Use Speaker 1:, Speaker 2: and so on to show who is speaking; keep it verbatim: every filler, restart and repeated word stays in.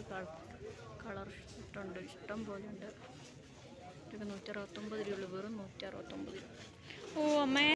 Speaker 1: Colour ഷർട്ടുണ്ട്, ഇഷ്ടം പോലെ ഉണ്ട്. ഇതൊക്കെ നൂറ്റി അറുപത്തൊമ്പത് രൂപ, വെറും നൂറ്റി അറുപത്തൊമ്പത് രൂപ. ഓ അമ്മേ